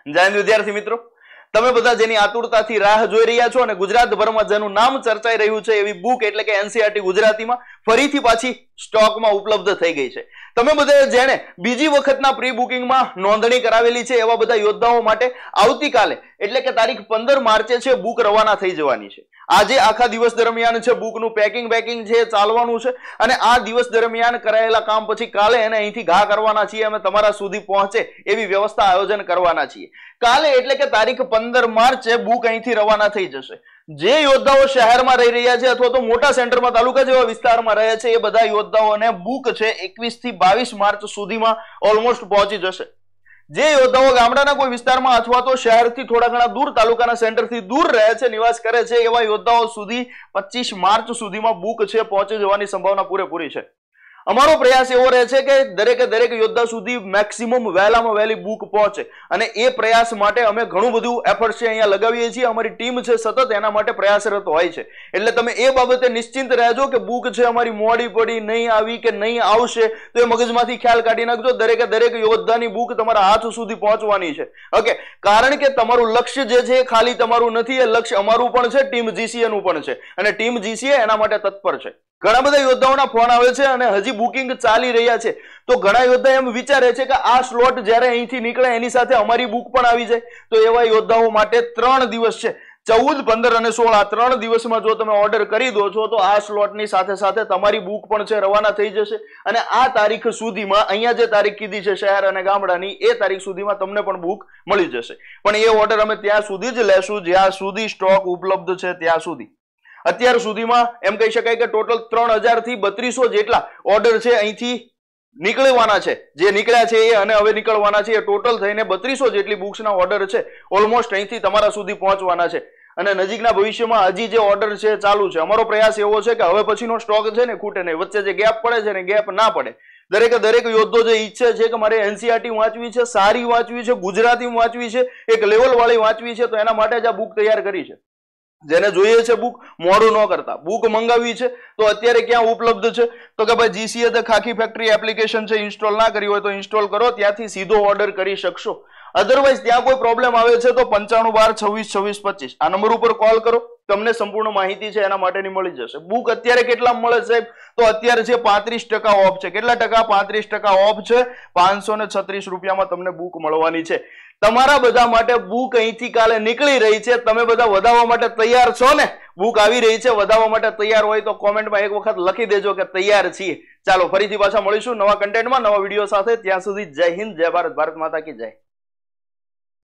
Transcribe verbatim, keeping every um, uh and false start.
જય હિન્દ વિદ્યાર્થી મિત્રો, તમે બધા જેની આતુરતાથી રાહ જોઈ રહ્યા છો અને ગુજરાતભરમાં જેનું નામ ચર્ચાઈ રહ્યું છે એવી બુક એટલે કે એનસીઈઆરટી ગુજરાતીમાં ફરીથી પાછી સ્ટોકમાં ઉપલબ્ધ થઈ ગઈ છે. તમે બધા જેણે બીજી વખતના પ્રી બુકિંગમાં નોંધણી કરાવેલી છે એવા બધા યોદ્ધાઓ માટે આવતીકાલે એટલે કે તારીખ પંદર માર્ચે છે બુક રવાના થઈ જવાની છે. આજે આખા દિવસ દરમિયાન છે બુકનું પેકિંગ પેકિંગ છે ચાલવાનું છે અને આ દિવસ દરમિયાન કરાયેલા કામ પછી કાલે એને અહીંથી ઘા કરવાના છીએ, અમે તમારા સુધી પહોંચે એવી વ્યવસ્થા આયોજન કરવાના છીએ. કાલે એટલે કે તારીખ પંદર માર્ચે બુક અહીંથી રવાના થઈ જશે. જે યોદ્ધાઓ શહેરમાં રહી રહ્યા છે અથવા તો મોટા સેન્ટરમાં તાલુકા જેવા વિસ્તારમાં રહે છે એ બધા યોદ્ધાઓને બુક છે એકવીસ થી બાવીસ માર્ચ સુધીમાં ઓલમોસ્ટ પહોંચી જશે. જે યોદ્ધાઓ ગામડાના કોઈ વિસ્તારમાં અથવા તો શહેરથી થોડા ઘણા દૂર તાલુકાના સેન્ટરથી દૂર રહે છે, નિવાસ કરે છે, એવા યોદ્ધાઓ સુધી પચીસ માર્ચ સુધીમાં બુક છે પહોંચી જવાની સંભાવના પૂરેપૂરી છે. અમારો પ્રયાસ એવો રહે છે કે દરેકે દરેક યોદ્ધા સુધી મેક્સિમમ વહેલામાં વહેલી બુક પહોંચે અને એ પ્રયાસ માટે અમે ઘણું બધું એફર્ટ છે અહીંયા લગાવીએ છીએ. અમારી ટીમ છે સતત એના માટે પ્રયાસરત હોય છે. એટલે તમે એ બાબતે નિશ્ચિંત રહેજો કે બુક છે અમારી મોડી પડી, નહીં આવી કે નહીં આવશે તો એ મગજમાંથી ખ્યાલ કાઢી નાખજો. દરેકે દરેક યોદ્ધાની બુક તમારા હાથ સુધી પહોંચવાની છે. ઓકે, કારણ કે તમારું લક્ષ્ય જે છે ખાલી તમારું નથી, એ લક્ષ્ય અમારું પણ છે, ટીમ જીસીએ નું પણ છે અને ટીમ જીસીએ એના માટે તત્પર છે. ઘણા બધા યોદ્ધાઓના ફોન આવે છે અને હજી બુકિંગ ચાલી રહ્યા છે તો ઘણા યોદ્ધા એમ વિચારે છે કે આ સ્લોટ જ્યારે અહીંથી નીકળે એની સાથે અમારી બુક પણ આવી જાય. તો એવા યોદ્ધાઓ માટે ત્રણ દિવસ છે, ચૌદ પંદર અને સોળ, આ ત્રણ દિવસમાં જો તમે ઓર્ડર કરી દો છો તો આ સ્લોટની સાથે સાથે તમારી બુક પણ છે રવાના થઈ જશે અને આ તારીખ સુધીમાં અહીંયા જે તારીખ કીધી છે શહેર અને ગામડાની એ તારીખ સુધીમાં તમને પણ બુક મળી જશે. પણ એ ઓર્ડર અમે ત્યાં સુધી જ લેશું જ્યાં સુધી સ્ટોક ઉપલબ્ધ છે ત્યાં સુધી. અત્યાર સુધીમાં એમ કહી શકાય કે ટોટલ ત્રણ હજાર થી બત્રીસો જેટલા ઓર્ડર છે અહીંથી નીકળવાના છે. જે નીકળ્યા છે એ અને હવે નીકળવાના છે એ ટોટલ થઈને બત્રીસો જેટલી બુક્સના ઓર્ડર છે ઓલમોસ્ટ અહીંથી તમારા સુધી પહોંચવાના છે અને નજીકના ભવિષ્યમાં હજી જે ઓર્ડર છે ચાલુ છે. અમારો પ્રયાસ એવો છે કે હવે પછીનો સ્ટોક છે ને ખૂટે નહીં, વચ્ચે જે ગેપ પડે છે ને ગેપ ના પડે. દરેકે દરેક યોદ્ધો જે ઈચ્છે છે કે મારે એનસીઈઆરટી વાંચવી છે, સારી વાંચવી છે, ગુજરાતી વાંચવી છે, એક લેવલ વાળી વાંચવી છે, તો એના માટે જ આ બુક તૈયાર કરી છે. જેને જોઈએ છે બુક મોડું ન કરતા બુક મંગાવી છે તો અત્યારે ક્યાં ઉપલબ્ધ છે તો કે ભાઈ જીસીએ ધ ખાખી ફેક્ટરી એપ્લિકેશન છે, ઇન્સ્ટોલ ના કરી હોય તો ઇન્સ્ટોલ કરો, ત્યાંથી સીધો ઓર્ડર કરી શકશો. અધરવાઇઝ ત્યાં કોઈ પ્રોબ્લેમ આવે છે તો પંચાણું બાર છવ્વીસ છવ્વીસ પચીસ આ નંબર ઉપર કોલ કરો, તમને સંપૂર્ણ માહિતી છે એના માટેની મળી જશે. બુક અત્યારે કેટલા મળે સાહેબ તો અત્યારે છે પાંત્રીસ ટકા ઓફ છે. કેટલા ટકા? પાંત્રીસ ટકા ઓફ છે. પાંચસો ને છત્રીસ રૂપિયામાં તમને બુક મળવાની છે. તમારા બધા માટે બુક અહીંથી કાલે નીકળી રહી છે. તમે બધા વધાવવા માટે તૈયાર છો ને? બુક આવી રહી છે, વધાવવા માટે તૈયાર હોય તો કોમેન્ટમાં એક વખત લખી દેજો કે તૈયાર છીએ. ચાલો ફરીથી પાછા મળીશું નવા કન્ટેન્ટમાં નવા વિડીયો સાથે. ત્યાં સુધી જય હિન્દ, જય ભારત, ભારત માતા કી જય.